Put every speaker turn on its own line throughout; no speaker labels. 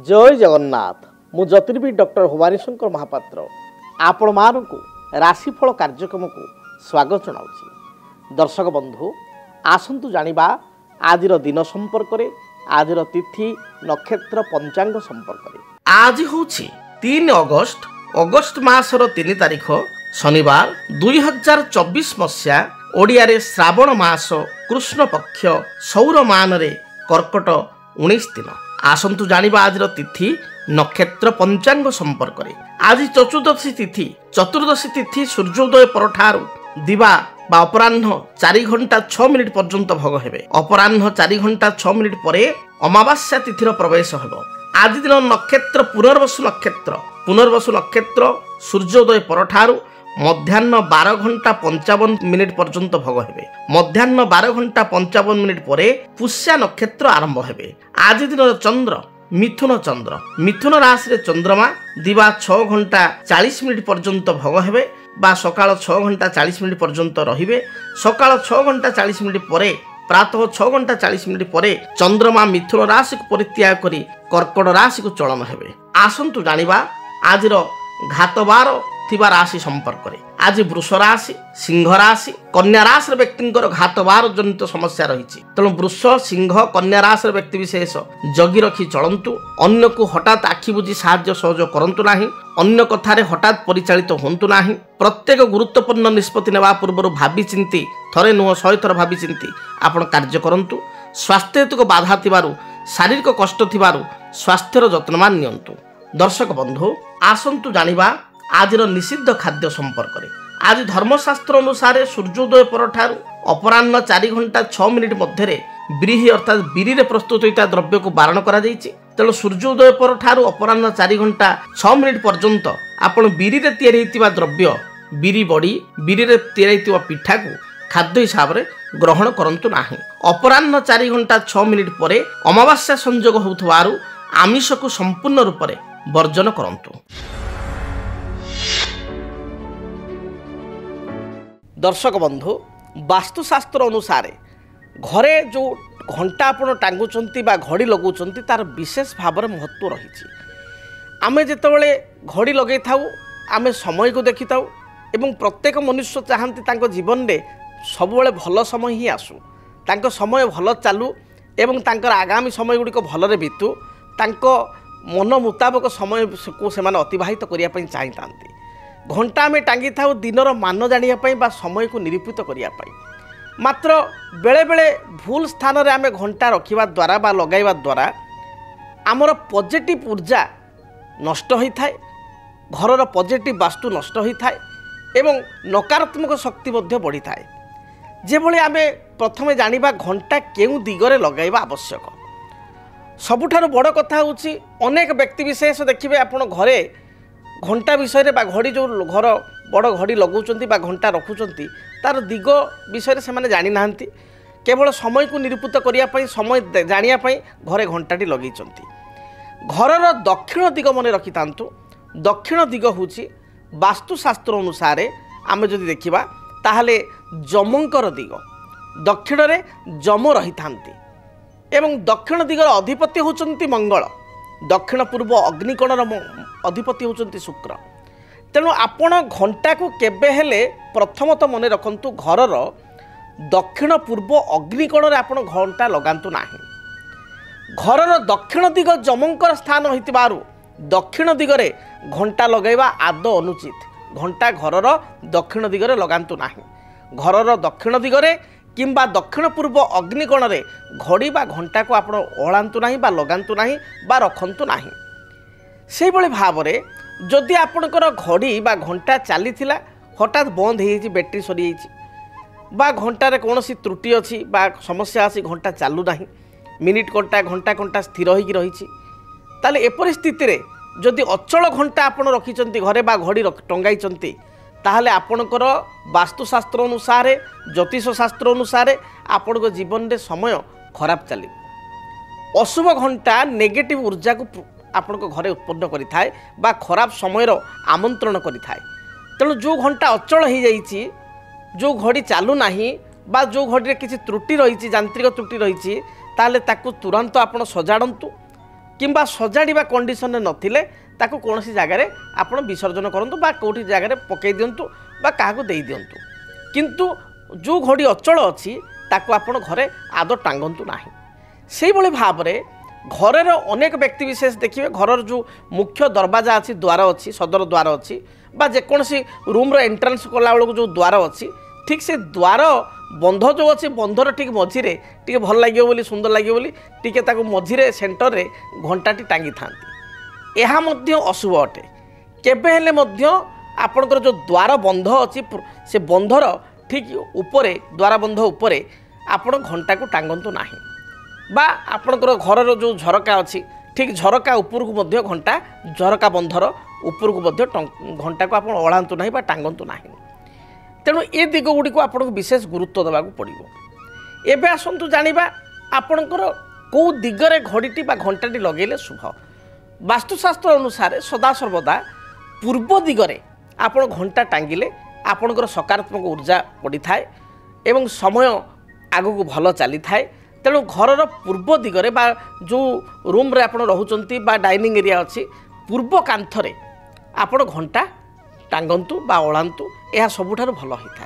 जय जगन्नाथ मु ज्योतिर्विद डॉक्टर भवानी शंकर महापात्र आपण मानकु राशिफल कार्यक्रम को स्वागत जनाऊँ। दर्शक बंधु आसंतु जानिबा आजिर दिन संपर्क रे आजिर तिथि नक्षत्र पंचांग संपर्क रे। आज होछि 3 अगस्त मासर 3 तारिख शनिवार 2024 मसीहा ओडिया रे श्रावण मास कृष्ण पक्ष सौर मान रे कर्कट 19 दिन। आसंतु जानिबा आजिर तिथि नक्षत्र पंचांग संपर्क रे। आज चतुर्दशी तिथि सूर्योदय परठारु दिवा बा अपराह्न 4 घंटा 6 मिनिट पर्यंत भोग हेबे। अपराह्न 4 घंटा 6 मिनिट परे अमावास्या तिथिर प्रवेश हेबो। आज दिन नक्षत्र पुनर्वसु नक्षत्र सूर्योदय परठारु मध्याह्न 12 घंटा 55 मिनिट पर्यंत भोग हेबे। मध्याह्न 12 घंटा 55 मिनिट परे पुष्या नक्षत्र आरंभ हेबे। आज दिन चंद्र मिथुन राशि रे चंद्रमा दिवा 6 घंटा 40 मिनिट पर्यंत भोग हेबे बा सकाळ 6 घंटा 40 मिनिट पर्यंत रहिबे। सकाळ 6 घंटा 40 मिनिट परे प्रातः 6 घंटा 40 मिनिट परे चंद्रमा मिथुन राशि को परित्याग करी कर्कट राशि को चलन हेबे। आसंतु जानिबा आजिर घातबार थिबा राशि संपर्क रे। आज वृष राशि सिंह राशि कन्या राशि व्यक्तिंकर घातबार जनित समस्या रही। तेणु वृष सिंह कन्या राशि व्यक्ति विशेष जगी रखी चलंतु। अन्य को हठात आखि बुझी साहाय्य सहयोग करंतु नाही। अन्य कथारे हठात परिचालित होंतु नाही। प्रत्येक गुरुत्वपूर्ण निष्पत्ति नेबा पूर्व भाबी चिंती थरे नुह 100 थर भाबी चिंती आपण कार्य करंतु। स्वास्थ्य हेतु बाधा थिबारु शारीरिक कष्ट थिबारु स्वास्थ्यर जत्नमान नियंतु। दर्शक बंधु आसंतु जानिबा आजिर निषिद्ध खाद्य संपर्क रे। आज धर्मशास्त्र अनुसार सूर्योदय परठारु अपराह्न 4 घंटा 6 मिनिट मध्य ब्रीही अर्थात बिरी रे प्रस्तुत होता द्रव्य को बारण करा जायछि। तेणु सूर्योदय परठारु अपराह्न 4 घंटा 6 मिनिट पर्यंत आपण बिरी रे तैयारी होइतिबा द्रव्य बिरी बड़ी बिरी रे तैयारी होइतिबा पिठा को खाद्य हिसाब रे ग्रहण करंतु नाही। अपराह्न 4 घंटा 6 मिनिट परे अमावास्या संयोग होउथवारु आमिष को संपूर्ण रूप रे वर्जन करंतु। दर्शक बंधु वास्तुशास्त्र अनुसार घरे जो घंटा आपण टांगुचंती बा घड़ी लगौचंती तार विशेष भाव में महत्व रही। आमे जेतेबेले घड़ी लगे थाउ आमे समय को देखि थाउ एवं प्रत्येक मनुष्य चाहती तांको जीवन में सबुबले भल समय ही आसु, तांको समय भल चालू एवं तांकर आगामी समय गुड़िक भलरे बीतू, तांको मन मुताबक समय को सेमाने अतिबाहित करिया पई चाहि तांती। घंटा आमे टांगी थाउ दिनर मान जानिया पई बा समय को निरूपित करिया पई। मात्र बेले बेले भूल स्थान रे आमे घंटा रखिबा द्वारा बा लगाइबा द्वारा आमर पॉजिटिव ऊर्जा नष्ट होई थाए, घरर पॉजिटिव वास्तु नष्ट होई थाए एवं नकारात्मक शक्ति मध्य बढ़ी थाए। जेभली आमे प्रथमे जानिबा घंटा केउ दिगरे लगाइबा आवश्यक। सबुठारु बड़ कथा होछि अनेक व्यक्ति विशेष देखिबे आपण घरे घंटा विषय बा घड़ी जो घर बड़ घड़ी लगौचंती बा घंटा रखुचंती तार दिग विषय से माने जानी नाहंती। केवल समय को निरूपित करिया पई समय जानिया पई घरे घंटाटी लगैचंती। घरर दक्षिण दिग मने रखि तांतु। दक्षिण दिग होची वास्तुशास्त्र अनुसार आमे जदि देखिबा ताहले जमंकर दिग। दक्षिण रे जम रही थांती एवं दक्षिण दिगर अधिपति होचंती मंगल। दक्षिण पूर्व अग्निकोणर अधिपति होचंती शुक्र। तेणु आपण घंटा को केबे हेले प्रथमत मने रखंतु घरर दक्षिण पूर्व अग्निकोण रे आपण घंटा लगांतु नाही। घरर दक्षिण दिग जमंकर स्थान होइतिबारु दक्षिण दिगरे घंटा लगाइबा आदौ अनुचित। घंटा घरर दक्षिण दिगरे लगांतु नाही। घरर दक्षिण दिगरे किंबा दक्षिण पूर्व अग्निकोण रे घड़ी बा घंटा को आपण ओळांतु नाही बा लगांतु नाही बा रखंतु नाही। सेहि भली भाव रे जदि आपणकर घड़ी बा घंटा चलीथिला हठात बंद हो जाइए, बैटरी सरी जाइए बा घंटार कौन त्रुटि अच्छी बा समस्या आसी घंटा चालू नाही, मिनिट घंटा घंटा स्थिर होगी रही, ताले एपरि स्थिति रे जदि अचल घंटा आपण रखिचंती घरे बा घड़ी टंगाइचंती ताहले आपणकर वास्तुशास्त्र अनुसार ज्योतिष शास्त्र अनुसार आपण जीवन रे समय खराब चलिब। अशुभ घंटा नेगेटिव ऊर्जा को आपण घरे उत्पन्न करि थाए बा खराब समय आमंत्रण करि थाए। तेणु जो घंटा अचल हो जाइए, जो घड़ी चालू नाही बा जो घड़ी रे किसी त्रुटि रही, यांत्रिक त्रुटि रही, ताले ताकू तुरंत आपण सजाड़ंतु किंबा सजाड़ा कंडीशन नथिले ताको कौनसी जगार आपण विसर्जन करूँ बा कौटी जगार पकई दिंतु बा क्या दे दिंतु किंतु जो घड़ी अचल अच्छी ताको आपण घरे आद टांगतु ना से भाव में घर अनेक व्यक्तिशेष देखिए घर जो मुख्य दरवाजा अच्छी द्वार अच्छी सदर द्वार अच्छी बा जेकोसी रूम्र एंट्रांस कला बेलू जो द्वार अच्छी ठीक से द्वार बंध जो अच्छी बंधर ठीक मझीरे टी भल लगे सुंदर लगे टी मझीरे सेंटर रे घंटाटी टांगी था यह अशुभ अटे केबे आपणकर जो द्वार बंध अच्छी से बंधर ठीक उपरे द्वार बंध उपरे आपण घंटा को टांगतु ना बा आपणकर घर जो झरका अच्छी ठीक झरका उपरकू मध्य घंटा झरका बंधर उपरकू मध्य घंटा को आप ओढ़ातु ना टांगतु ना तेणु ए दिग गुड़ी को आपको विशेष गुरुत्व देवाक पड़ो। एबे आसतु जानिबा आपणकर कौ दिगरे घड़ीटी बा घंटाटी लगेले शुभ। वास्तुशास्त्र अनुसार सदासर्वदा पूर्व दिगरे आपण घंटा टांगिले आपणकर सकारात्मक ऊर्जा पड़ी थाए एवं समय आगक भल चली थाए। तेणु घर पूर्व दिगरे बा जो रूम रे आपण रहुचंती बा डाइनिंग एरिया अच्छी पूर्व कांथरे आपण घंटा टांगतु बा ओढ़ातु यह सबुठारु भल होता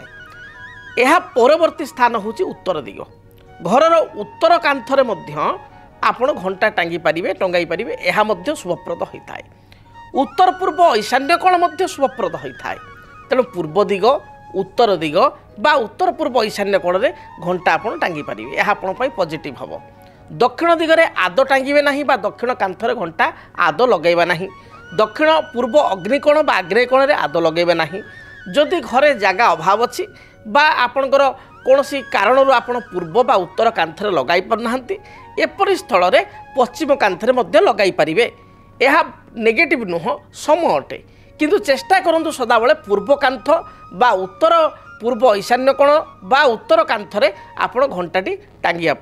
है। यह परवर्ती स्थान हूँ उत्तर दिग घर उत्तर कांथरे मध्य आपण घंटा टांगी पारे टंगाई पारे यह शुभप्रद होता है। उत्तर पूर्व ईशान्य कोण शुभप्रद होता है। तेणु पूर्व दिग उत्तर दिग बा उत्तर पूर्व ईशान्य कोण में घंटा आप टांगी पारे यह आपण पॉजिटिव हम। दक्षिण दिगरे आद टांगे ना बा दक्षिण कांथरे घंटा आद लगेबा ना दक्षिण पूर्व अग्निकोण बा आग्नेय कोण में आद लगेबे ना जदि घरे जगह अभाव अच्छी बा आपणकर कौन कारण आप पूर्व बा उत्तर कांथरे लगाई पारना एपरी स्थल में पश्चिम कांथरे मध्य लगाई पारे यह नेगेटिव नुह सम अटे किंतु चेष्टा करूँ सदाबले पूर्व कांथ बा उत्तर पूर्व ईशान्य कोण बा उत्तर कांथरे आपण घंटाटी टांगिया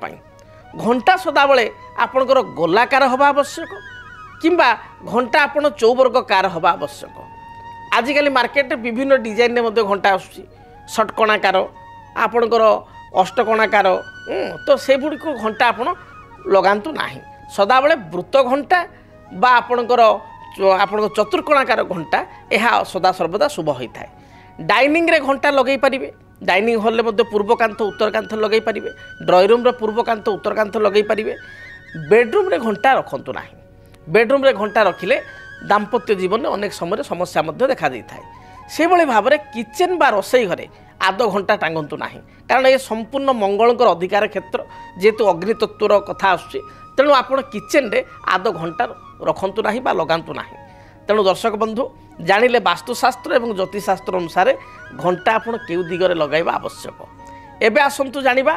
घंटा सदाबले आपणकर गोलाकार हवा आवश्यक किंबा घंटा आपण चौवर्गकार हवा आवश्यक। आजिकल मार्केट विभिन्न डिजाइन में घंटा आसूँ षटकोणाकार आपणकर अष्टकोणाकार तो से गुड़िक घंटा आपण लगातु ना सदाबले वृत्त घंटा बा आपणकर आपण चतुर्कोणाकार घंटा यह सदा सर्वदा शुभ होता है। डाइनिंग रे घंटा लगे पारे डाइनिंग हॉल में पूर्व कांथ उत्तर कांथ लगे पारे ड्रॉइंग रूम रे पूर्व कांथ उत्तर कांथ लगे पारे बेडरूम रे घंटा रखंतु ना बेडरूम रे घंटा रखिले दाम्पत्य जीवन में अनेक समय समस्या देखा दी थाए से भाव में किचेन बा रोसई घरे आद घंटा टांगतु ना कारण ये संपूर्ण मंगलकर अधिकार क्षेत्र जेहेतु अग्नितत्वर कथा आसूँ तेणु आप किचेन रे आद घंटा रखंतु ना बा लगातु ना। तेणु दर्शक बंधु जानिले वास्तुशास्त्र एवं ज्योतिषशास्त्र अनुसार घंटा आपण केउ दिगरे लगाइबा आवश्यक। एबे आसंतु जानिबा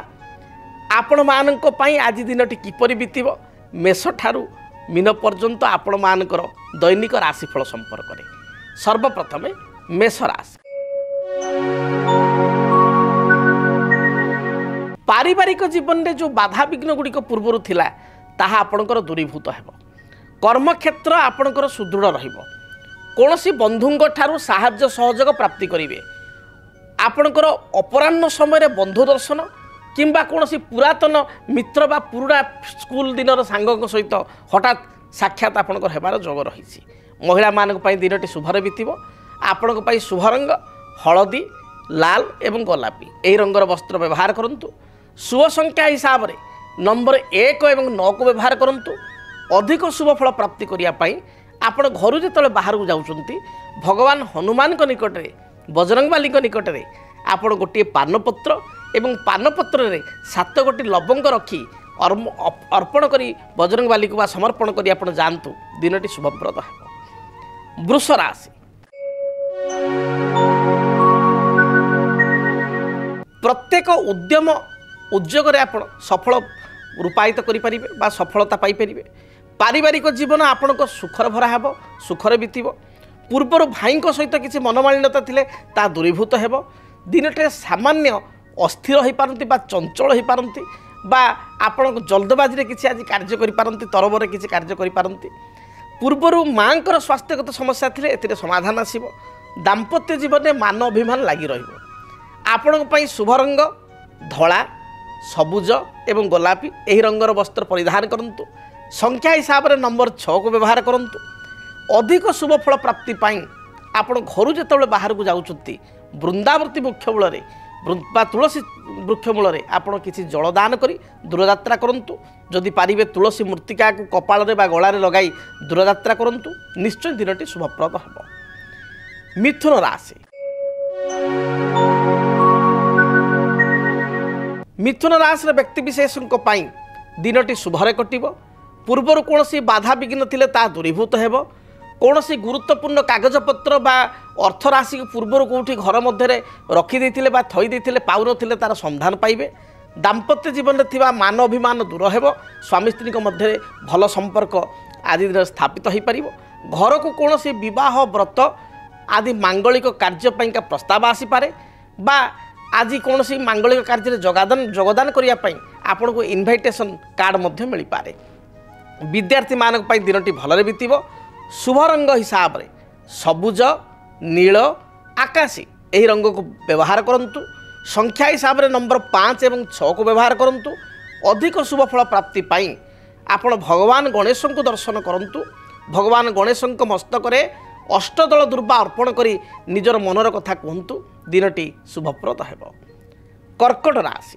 आपण मानक पई आज दिनटी किपरि बीतिबो मेष ठारू मीन पर्यंत आपण मानकर दैनिक राशिफल संपर्क में। सर्वप्रथम मेष राशि पारिवारिक जीवन में जो बाधा विघ्न गुड़िक पूर्वर थिला ताहा आपणकर दूरीभूत हेबो। कर्मक्षेत्र आपणकर सुदृढ़ रहिबो। कोनोसी बंधुंक ठारू साहाय्य सहयोग प्राप्ति करिवे। आपणकर अपराह्न समय बंधु दर्शन किंबा कोनोसी पुरातन मित्र बा पुराना स्कूल दिनर सांगक सहित हठात साक्षात आपणकर हेबार जोग रही। महिला मानक पई दिनटी शुभरे बीतिबो। आपणक पई शुभ रंग हलदी लाल एवं गोलापी एही रंगर वस्त्र व्यवहार करंतु। शुभ संख्या हिसाब रे नंबर 1 एवं 9 को व्यवहार करंतु। अधिक शुभ फल प्राप्ति करिया पई आपण घर जेतले बाहर को जाउचंती भगवान हनुमान को निकट रे बजरंगबाली को निकट रे आपण गोटे पानपत्र एवं पानपत्र रे 7 गोटी लवंग रखी अर्पण करी बजरंगबाली को समर्पण करी आपण जानतु दिनटी शुभप्रद है। वृष राशि प्रत्येक उद्यम उद्योग रे आपण सफल रूपायित करि परिबे बा सफलता पाई परिबे। पारिवारिक जीवन आपण को सुखर भरा हेबो सुखरे बीतिबो। पूर्वर भाई सहित किसी मनमालिन्यता थिले ता दूरीभूत हेबो। दिनटे सामान्य अस्थिर हो पारती बा चंचल हो पारती बा आपण जल्दबाजी रे किसी आज कार्य करि पारती तरबरे किसी कार्य करि पारती। पूर्वर मांकर स्वास्थ्यगत समस्या थिले एतिरे समाधान आसीबो। दाम्पत्य जीवन में मान अभिमान लगी रहिबो। आपण पई शुभ रंग धला सबुज एवं गोलापी एही रंगर वस्त्र परिधान करंतु। संख्या हिसाब से नंबर 6 को व्यवहार करंतु अधिक शुभ फल प्राप्ति पाई आपण घर जो बाहर को जाउछंती वृंदावती वृक्ष मूल तुलसी वृक्ष मूल आपण किसी जलदान करी दूरयात्रा करंतु जदि पारिबे तुलसी मूर्तिका को कपाल रे बा गळारे लगाई दूरयात्रा करंतु निश्चय दिनटी शुभप्रद हेबो। मिथुन राशि मिथुन राशि व्यक्ति विशेषों पाई दिनटी शुभरे कटिबो। पूर्वर कौन बाधा विघ्न थिले ता दूरीभूत हेबो। कौन गुरुत्वपूर्ण कागजपत्र बा अर्थ राशि पूर्वर कौटी घर मध्य रखी देथिले बा थई देथिले पाउ नथिले तार संधान पाइबे। दाम्पत्य जीवन में थिबा मान अभिमान दूर हेबो। स्वामी स्त्री मध्य भल संपर्क आदि दिन स्थापित हो पारिबो। घर को कौन विवाह व्रत आदि मांगलिक कार्य पाइका प्रस्ताव आसी पारे बा आज कौन मांगलिक कार्य जोगदान करिया पई आपन को इनविटेशन कार्ड मध्य मिल पारे। विद्यार्थी मानक पई दिनटी भलरे बीतिबो। शुभ रंग हिसाब रे सबुज नील आकाशी यही रंग को व्यवहार करंतु। संख्या हिसाब रे नंबर 5 एवं 6 को व्यवहार करंतु। अधिक शुभ फल प्राप्ति पाई आपण भगवान गणेश को दर्शन करंतु। भगवान गणेश मस्तक रे अष्टदल दुर्वा अर्पण करी निजर मनर कथा कहतु दिनटी शुभप्रद हेबो। कर्कट राशि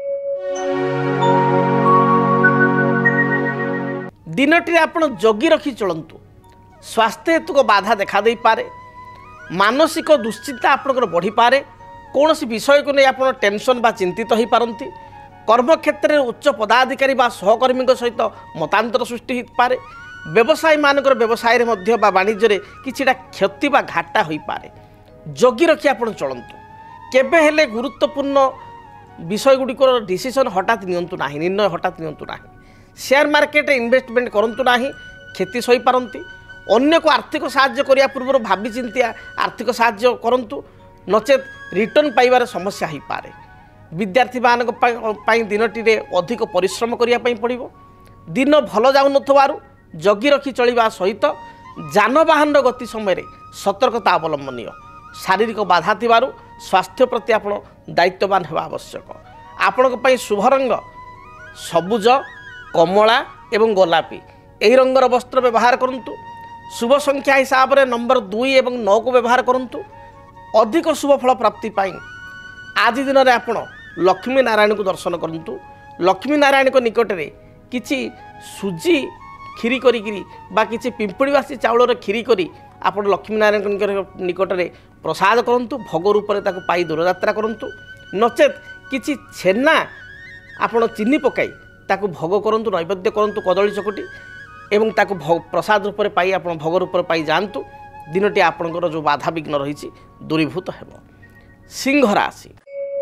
दिनटी आपण जगी रखी चलंतु। स्वास्थ्य हेतु को बाधा देखा दे पारे। मानसिक दुश्चिंता आपनकर बढ़ी पारे। कौन विषय को नहीं आप टेंशन बा चिंतित हो पारती। कर्म क्षेत्र में उच्च पदाधिकारी बा सहकर्मी सहित मतांतर सृष्टि हो पारे। व्यवसायी मानकर व्यवसाय मध्य बा वाणिज्य किछिटा क्षति बा घाटा हो पारे। जगी रखी आप चलतु। केबे हेले गुरुत्वपूर्ण विषय गुड़िक डिसीजन हठात नियंतु नाही, निर्णय हठात नियंतु नाही। शेयर मार्केट इन्वेस्टमेंट करंतु नाही, क्षति सही पारती। अन्य को आर्थिक साहाय्य करिया पूर्व भावी चिंतिया आर्थिक साहाय्य करंतु नचेत रिटर्न पाइबार समस्या हो पारे। विद्यार्थी मानक पाई दिनटी रे अधिक परिश्रम करिया पई पड़िबो। दिन भल जाउ नथवारु जगी रखी चलिबा सहित जानवाहन गति समय सतर्कता अवलंबनीय। शारीरिक बाधा थिबारु स्वास्थ्य प्रति आपण दायित्ववान हेबा आवश्यक। आपणक पई शुभ रंग सबुज कमला एवं गोलापी एही रंगर वस्त्र व्यवहार करंतु। शुभ संख्या हिसाब से नंबर 2 एवं 9 को व्यवहार करंतु। अधिक शुभ फल प्राप्ति पाई आज दिन में आपण लक्ष्मी नारायण को दर्शन करंतु। लक्ष्मी नारायण को निकट में किछि सुजी खीरी करी बा किछि पिंपड़ीवासी चाउल खीरी करी आपण लक्ष्मी नारायण निकट में प्रसाद करंतु। भोग रूप में ताको पाई दूरयात्रा करंतु। नचेत किछि छेना आपण चीनी पकाई ताको भोग करंतु, नैवेद्य करंतु कदली चकटी एवं ताको प्रसाद रूप में पाई आपण भोग रूप में पाई जातु। दिनटी आपणकर जो बाधा विघ्न रही दूरीभूत हेबो। सिंह राशि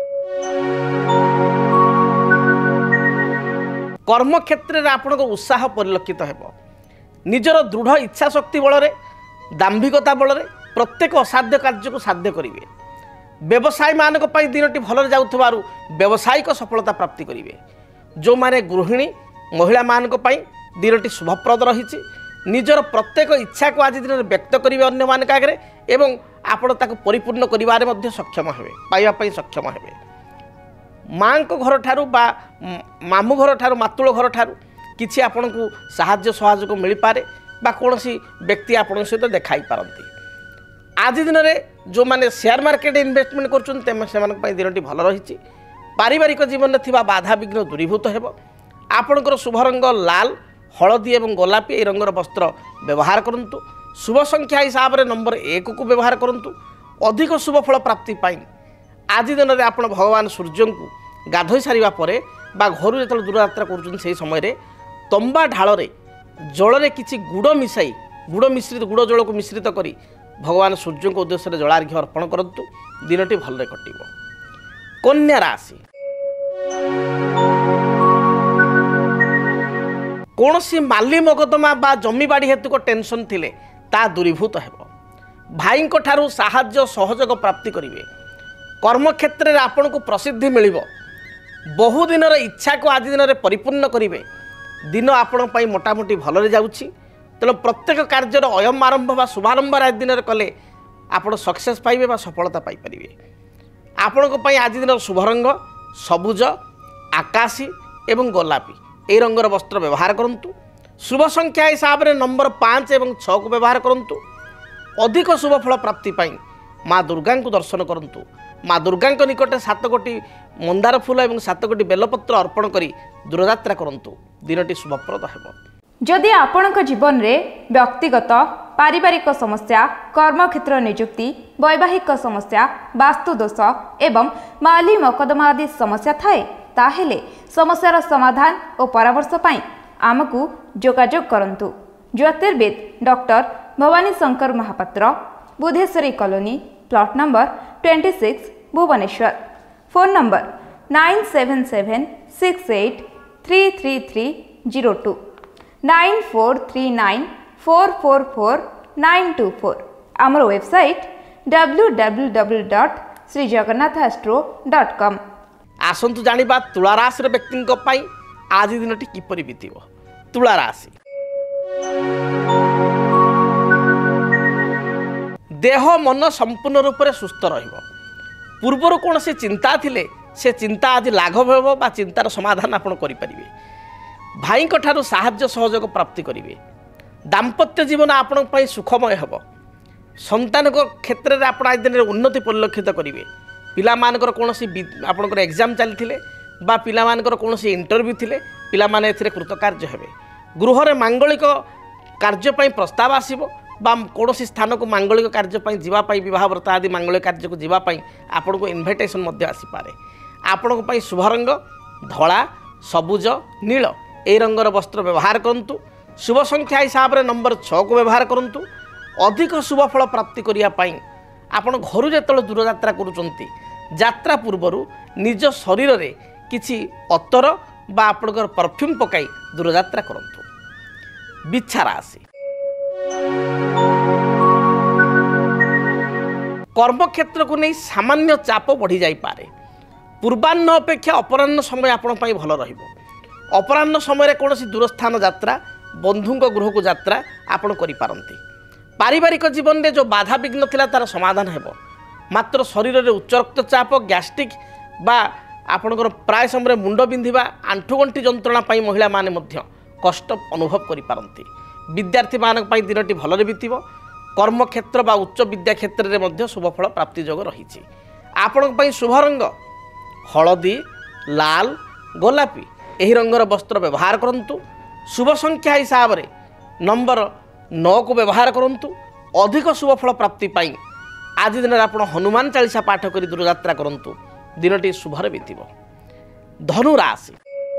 कर्म क्षेत्र में आपणक उत्साह परिलक्षित हेबो। निजर दृढ़ इच्छा शक्ति बल दाम्भिकता बल प्रत्येक असाध्य कार्य को साध्य करेंगे। व्यवसायी मानक पई दिनटी भल जाउथबारु व्यावसायिक सफलता प्राप्ति करेंगे। जो माने गृहिणी महिला मानक पई दिनटी शुभप्रद रही। निजर प्रत्येक इच्छा को आज दिन में व्यक्त करेंगे अन्य मान आगे एवं आपण ताको परिपूर्ण करिवारे मध्य सक्षम हेबे, पाइबा पई सक्षम हेबे। माँ को घर ठारू बा मामू घर ठारू मातुल घर ठारू किछि आपण को साहाय्य सहयोग मिल पारे बा कोनोसी व्यक्ति आपण सहित देखाई पारंती। आज दिन में जो माने शेयर मार्केट इन्वेस्टमेंट करछन सेमानक पई दिनटी भल रही। पारिवारिक जीवन में थिबा बाधा विघ्न दूरीभूत हेबो। आपणकर शुभ रंग लाल हलदी एवं गोलापी ए रंगर वस्त्र व्यवहार करंतु। शुभ संख्या हिसाब से नंबर 1 को व्यवहार करंतु। अधिक शुभ फल प्राप्ति पाई आज दिन में आप भगवान सूर्य को गाधोई सारिबा परे बा घर जो दूरयात्रा कर समय तंबा ढाल जल में किसी गुड़ मिसाई गुड़ जल को मिश्रित करी भगवान सूर्य को उद्देश्य जलार्घ्य अर्पण करंतु। दिनटी भलरे कटिबो। कन्या राशि कौन सी माली मकदमा बा जमी बाड़ी हेतु को टेंशन थिले ता दूरीभूत हेबो। भाई को ठारू साहाय्य सहयोग प्राप्ति करिवे। कर्म क्षेत्र में आपन को प्रसिद्धि मिलिबो। बहु दिन इच्छा को आज दिन में परिपूर्ण करिवे। दिन आपण पई मोटामोटी भलरे जाउछि। तेणु प्रत्येक कार्यर अयम आरंभ बा शुभारंभ आज दिन में कले आपण सक्सेस पाइबे बा सफलता पाई परिवे। आपण को पई आज दिन शुभ रंग सबुज आकाशी एवं गोलापी ए रंगर वस्त्र व्यवहार करंतु। शुभ संख्या हिसाब से नंबर 5 और 6 को व्यवहार करूँ। अधिक शुभ फल प्राप्ति पाई माँ दुर्गा को दर्शन करूँ। माँ दुर्गा निकट 7 गोटी मंदार फूल और 7 गोटी बेलपत्र अर्पण करी दूरयात्रा करूँ। दिनटी शुभप्रद है।
जदि आपणक जीवन में व्यक्तिगत पारिवारिक समस्या, कर्मक्षेत्र नियुक्ति, वैवाहिक समस्या, वास्तुदोष एवं माली मकदमा आदि समस्या थाए ताहेले समस्यार समाधान और परामर्श पाई आमको जोगाजोग करंतु। ज्योतिर्विद doctor Bhabani Shankar Mahapatra, Budheswari colony, plot number 26, Bhubaneswar. Phone number 9776833302 9439444924। आमर वेबसाइट www.srijagannathastro.com।
आसंतु जानिबा तुला राशि व्यक्ति आज दिनटी किपरि बीतिब। तुला राशि देह मन संपूर्ण रूप से सुस्थ रहिब। पूर्वर कौन से चिंता थिले से चिंता आज लाघव हेब बा चिंतार समाधान आपण करि परिबे। भाई ठारू साहाय्य सहयोग प्राप्ति करेंगे। दाम्पत्य जीवन आपण पई सुखमय हेब। संतान क्षेत्र में आप आज दिन उन्नति परिलक्षित करेंगे। पिला मानकर कौन आपणकर एग्जाम चली बा पिला मानकर कौन इंटरव्यू थिले पिला माने एथिरे कृतकार्य हेबे। गृह रे मांगलिक कार्य पई प्रस्ताव आसीबो बा कौन स्थान को मांगलिक कार्य पई जीवा पई विवाह व्रत आदि मांगलिक कार्य को जीवा पई आपण को इनविटेशन मध्य आसी पारे। आपण पई शुभ रंग धला, सबुज, नील ए रंगर वस्त्र व्यवहार करूँ। शुभ संख्या हिसाब से नंबर 6 को व्यवहार करूँ। अधिक शुभ फल प्राप्ति करने आपण घर जो दूरयात्रा करुँच यात्रा पूर्वर निज शरीर में किछि अतर बा आपणकर परफ्यूम पकाई दूरयात्रा करूँ। बिच्छा राशि कर्मक्षेत्र को नहीं सामान्य चाप बढ़ी जाइपारे। पूर्वाह्न अपेक्षा अपराह्न समय आपण पई भल रहिबो। अपराह्न समय कौन दूरस्थान यात्रा, बंधु गृह को यात्रा आपण करि पारंती। पारिवारिक जीवन में जो बाधा विघ्न थिला तार समाधान हेबो। मात्र शरीर में उच्च रक्तचाप, गैस्ट्रिक बा आपणकर प्राय समय मुंड बिंधिबा, आंठुगंठी जंत्रणा पाई महिला माने मध्य कष्ट अनुभव करि पारंती। विद्यार्थी मानक पाई दिनटी भलरे बीतिबो। कर्मक्षेत्र बा उच्च विद्या क्षेत्र में मध्य शुभफल प्राप्ति योग रही। आपणक पाई शुभ रंग हलदी, लाल, गोलापी यही रंगर वस्त्र व्यवहार करूँ। शुभ संख्या हिसाब से नंबर 9 को व्यवहार करूँ। अधिक शुभ फल प्राप्ति पाई आज दिन में आप हनुमान चालीसा पाठ कर दूरयात्रा करूँ। दिनटी शुभरे बीतिब। धनु राशि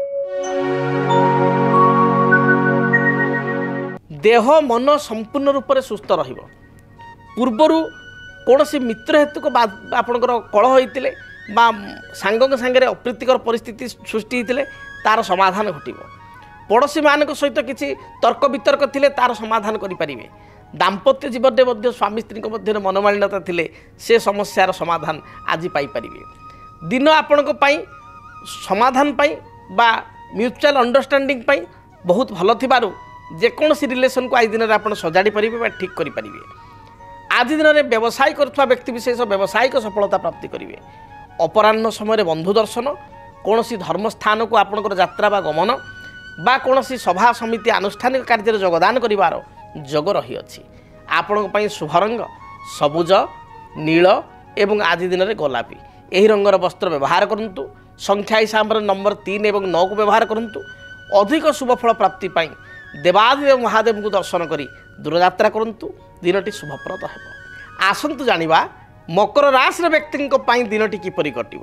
देह मन संपूर्ण रूप से सुस्थ रहिब। पूर्वर कौन मित्र हेतु को आपणकर कलह होते बा सांग सांगे अप्रीतिकर परिस्थिति सृष्टि होते तार समाधान घटिब। पड़ोशी मान सहित किसी तर्क वितर्क थिले तार समाधान करें। दाम्पत्य जीवन में स्वामी स्त्री मध्य मनोमालिन्यता थिले से समस्यार समाधान आज पाइपर। दिन आपण समाधान पाई बा म्यूचुअल अंडरस्टैंडिंग पाई बहुत भल थिबारु जेकोसी रिलेशन को आज दिन में आप सजाड़ी पारे ठीक करें। आज दिन में व्यवसाय करुवा व्यक्ति विशेष व्यावसायिक सफलता प्राप्ति करेंगे। अपराह्न समय बंधु दर्शन, कौन धर्म स्थान को आपणकर यात्रा बा गमन बा कौन सभा समिति आनुष्ठानिक कार्य योगदान करिवार जोग रही अछि। आपण शुभ रंग सबुज, नील एवं आज दिन में गोलापी यही रंगर वस्त्र व्यवहार करूँ। संख्या हिसाब से नंबर 3 और 9 को व्यवहार करूँ। अधिक शुभ फल प्राप्ति पाई देवादेव महादेव को दर्शन करी दूरयात्रा करूँ। दिनटी शुभप्रद है। आसंतु जानिबा मकर राशि व्यक्ति दिनटी किपरि कटिब।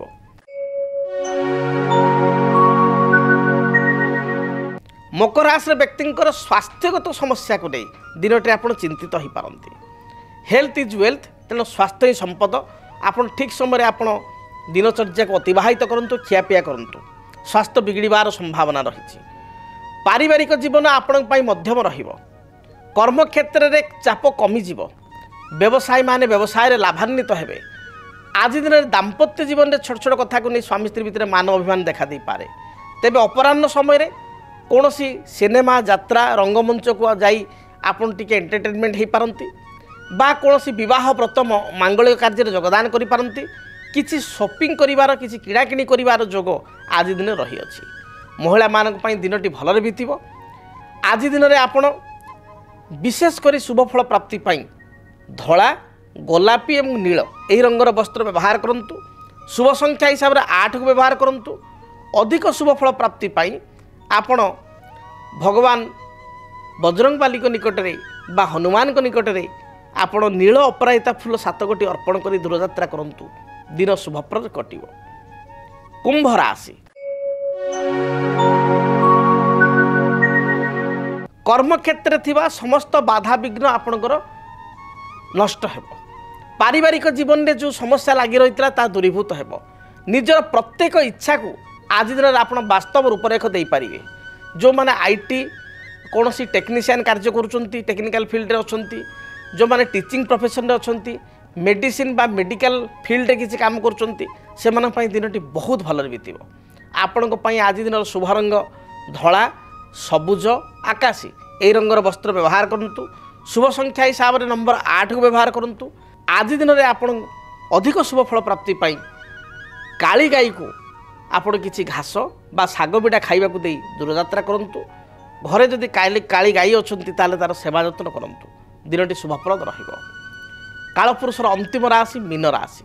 मकर राशि व्यक्ति स्वास्थ्यगत समस्या को नहीं दिनटे आप चिंतित हो पारती। हेल्थ इज वेल्थ, तेणु स्वास्थ्य ही संपद। आप ठीक समय आप दिनचर्या को अतिवाहित करूँ, खियापिया करूँ। स्वास्थ्य बिगड़बार संभावना रही। पारिवारिक जीवन आपण मध्यम रहिब। कर्मक्षेत्र में चाप कमिजिव। व्यवसायी माने व्यवसाय लाभान्वित हेबे। आज दिन में दाम्पत्य जीवन में छोट छोट कथा को नहीं स्वामी स्त्री भितर मान अभिमान देखा दे पारे। तेबे अपराह्न समय कौन सिनेमा यात्रा रंगमंच को जाई आपन टिके एंटरटेनमेंट हो पारती बा कौन विवाह व्रत मांगलिक कार्य योगदान करि पारती। किछि शॉपिंग करिवार किछि किणाकिणी करिवार जोग आज दिन रही अछि। महिला मानक पई दिनटी भलरे बीतिब। आज दिन में आपण विशेषकर शुभफल प्राप्ति पाई धला गोलापी एवं नील यही रंगर वस्त्र व्यवहार करूँ। शुभ संख्या हिसाब से 8 को व्यवहार करूँ। अधिक शुभफल प्राप्ति पाई आपण भगवान बजरंगबाली को निकट में बा हनुमान को निकट में आपण नील अपराजिता फूल 7 गोटी अर्पण कर दूरयात्रा करूँ। दिन शुभप्रद कटिव। कुंभ राशि कर्म क्षेत्र थिबा समस्त बाधा विघ्न आपणकर नष्ट हेब। पारिवारिक जीवन में जो समस्या लगी रही ता दूरीभूत हेब। निजर प्रत्येक इच्छा को आज दिन में आप वास्तव रूपरेख दे पारे। जो माने आईटी कौन सी टेक्नीशियन कार्य करुँच टेक्निकल फील्ड रे अच्छी, जो माने टीचिंग प्रोफेशन रे अच्छी, मेडिसिन बा मेडिकल फील्ड रे किसी काम करुँच से दिनटी बहुत भल बीतब। आपण आज दिन शुभ रंग धला सबुज आकाशी यही रंगर वस्त्र व्यवहार करूँ। शुभ संख्या हिसाब से नंबर 8 को व्यवहार करूँ। आज दिन में आप अधिक शुभफल प्राप्ति पाई काली गाई को आपण किसी घास बा शाग बिटा खाइबा को दे दूरयात्रा करूँ। घरे जदि काली गाई अच्छा तार सेवा जत्न करूँ। दिनटी शुभप्रद रहिब। कालपुरुषर अंतिम राशि मीन राशि।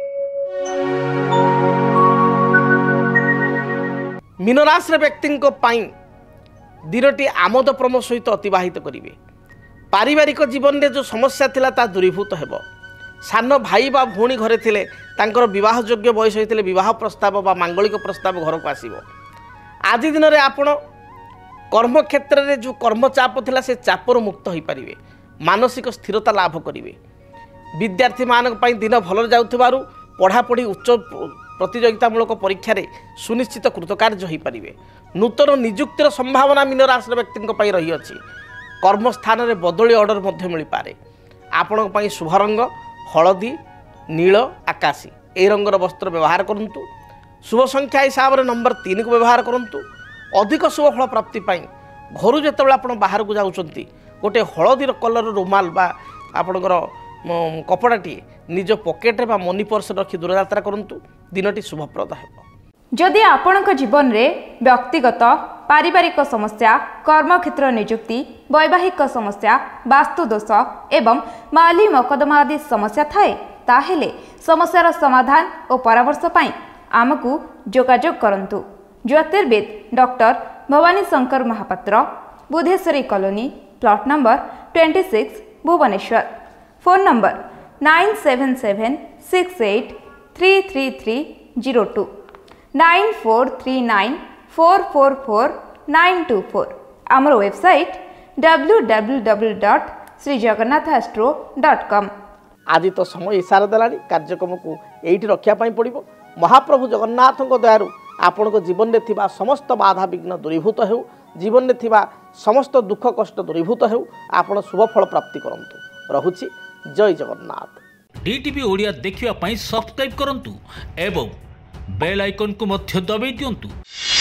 मीन राशि व्यक्ति दिनटी आमोद प्रमोद सहित अतिवाहित करेंगे। पारिवारिक जीवन में जो समस्या थिला ता दूरीभूत हेब। सान भाई बा भौणी घरे थिले तांकर विवाह योग्य बयस होइतिले विवाह प्रस्ताव बा मांगलिक प्रस्ताव घर को आसीबो। आज दिन में आपण कर्म क्षेत्र में जो कर्मचाप थिला से चापर मुक्त हो पारे। मानसिक स्थिरता लाभ करेंगे। विद्यार्थी मान दिन भल जाउथिबारु पढ़ापढ़ी उच्च प्रतियोगितामूलक परीक्षा रे सुनिश्चित कृतकार्य हो पारे। नूतन निजुक्तिर संभावना मीन राशि व्यक्ति रही अछि। कर्मस्थान रे बदली ऑर्डर मध्य मिल पारे। आपण पई शुभ रंग हलदी नील आकाशी यही रंगर वस्त्र व्यवहार करूँ। शुभ संख्या हिसाब से नंबर 3 को व्यवहार करूँ। अधिक शुभफल प्राप्ति पाई घर जो आप बाहर को जाउछंती गोटे हलदी कलर रुमाल बा आपणकर कपड़ाटी निज पॉकेट बा मनी पर्स रखी दूरयात्रा करूँ। दिनटी शुभप्रद हेब।
जदि आपणक जीवन में व्यक्तिगत पारिवारिक समस्या कर्मक्षेत्र नियुक्ति वैवाहिक समस्या वास्तुदोष एवं माली मकदमा आदि समस्या थाए ताहेले समस्यार समाधान और परामर्श पाई आमको जोगाजोग करंतु। ज्योतिर्विद doctor Bhabani Shankar Mahapatra, Budheswari colony, plot number 26, Bhubaneswar. Phone number 9776833302 9439444924। आमर वेबसाइट www.srijagannathastro.com।
आज तो समय इशारा देलानी कार्यक्रम को एठी रखिया पई पड़िबो। महाप्रभु जगन्नाथ दयारु आपण जीवन में थिबा समस्त बाधा विघ्न दूरीभूत हेउ। जीवन में थिबा समस्त दुख कष्ट दूरीभूत हेउ। आपण शुभ फल प्राप्ति करंतु। रहुछि जय जगन्नाथ।
डीटीवी ओडिया देखिवा पई सब्सक्राइब करंतु एवं बेल आइकन को मध्य दबाई दियंतु।